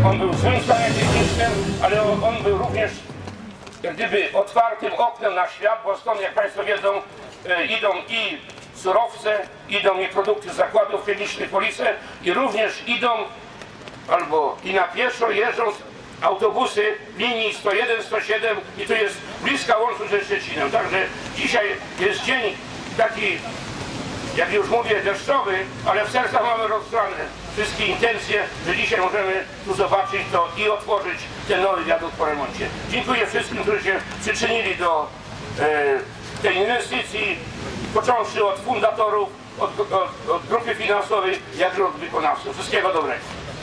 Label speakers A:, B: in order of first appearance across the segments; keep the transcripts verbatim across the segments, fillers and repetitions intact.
A: On był w złym stanie technicznym, ale on był również jak gdyby otwartym oknem na świat, bo stąd, jak Państwo wiedzą, e, idą i surowce, idą i produkty z zakładów chemicznych Police i również idą albo i na pieszo jeżdżą autobusy linii sto jeden, sto siedem i to jest bliska łączu ze Szczecinem. Także dzisiaj jest dzień taki, jak już mówię, deszczowy, ale w sercach mamy rozgrzane wszystkie intencje, że dzisiaj możemy tu zobaczyć to i otworzyć ten nowy wiadukt po remoncie. Dziękuję wszystkim, którzy się przyczynili do e, tej inwestycji, począwszy od fundatorów, od, od, od grupy finansowej, jak i od wykonawców. Wszystkiego dobrego.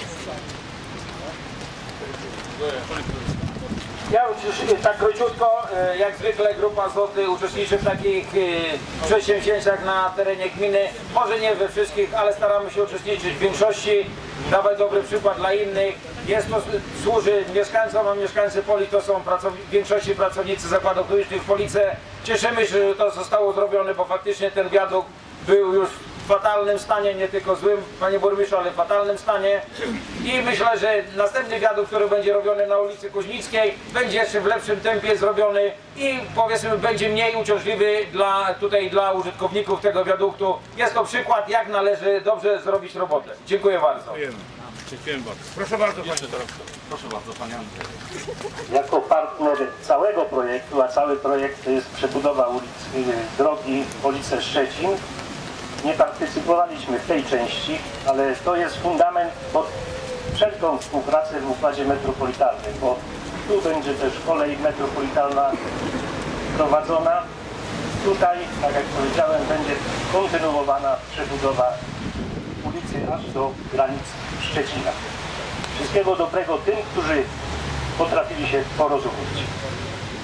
B: Ja już tak króciutko, jak zwykle Grupa Złoty uczestniczy w takich przedsięwzięciach na terenie gminy. Może nie we wszystkich, ale staramy się uczestniczyć w większości, dawać dobry przykład dla innych. Jest to, służy mieszkańcom, a mieszkańcy Poli to są w większości pracownicy zakładów chemicznych w Police. Cieszymy się, że to zostało zrobione, bo faktycznie ten wiadukt był już w fatalnym stanie, nie tylko złym, panie burmistrzu, ale w fatalnym stanie. I myślę, że następny wiadukt, który będzie robiony na ulicy Kuźnickiej, będzie jeszcze w lepszym tempie zrobiony i powiedzmy będzie mniej uciążliwy dla, tutaj dla użytkowników tego wiaduktu. Jest to przykład, jak należy dobrze zrobić robotę. Dziękuję bardzo.
A: Dziękuję bardzo. Proszę bardzo, panie dyrektor. Proszę bardzo, panie Andrzej.
C: Jako partner całego projektu, a cały projekt to jest przebudowa ulic, drogi Police Szczecin, nie partycypowaliśmy w tej części, ale to jest fundament pod wszelką współpracę w układzie metropolitalnym, bo tu będzie też kolej metropolitalna prowadzona. Tutaj, tak jak powiedziałem, będzie kontynuowana przebudowa ulicy aż do granic Szczecina. Wszystkiego dobrego tym, którzy potrafili się porozumieć.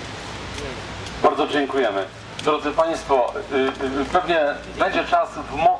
D: Bardzo dziękujemy. Drodzy Państwo, pewnie będzie czas w